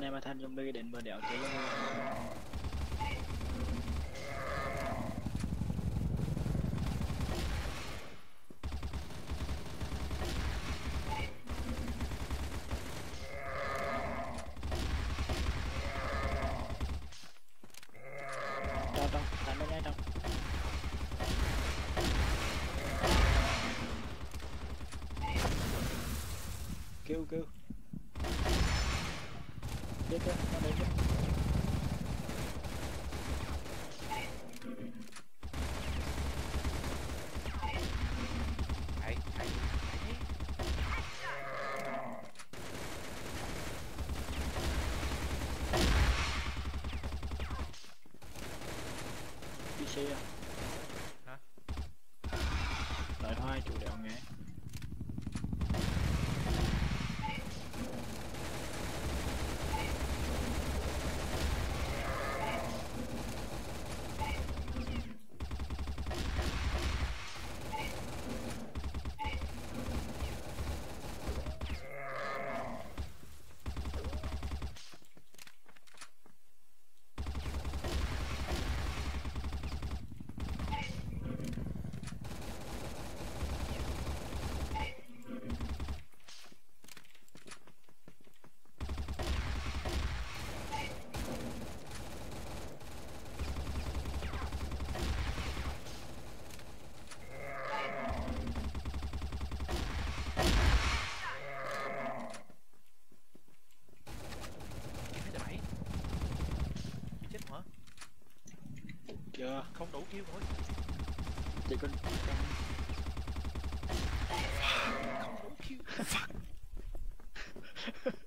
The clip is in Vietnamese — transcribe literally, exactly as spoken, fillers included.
này mà thành zombie đến bờ đéo chơi zombie. Trong trong, thành bên ngay trong. Kêu kêu. Chết chết, nó đến chết. Hãy, hãy, hãy. pê xê à? Hả? Nói thôi, chủ đéo nghe. Chưa. Không đủ kill thôi. Chỉ còn Không đủ kill. Fuck.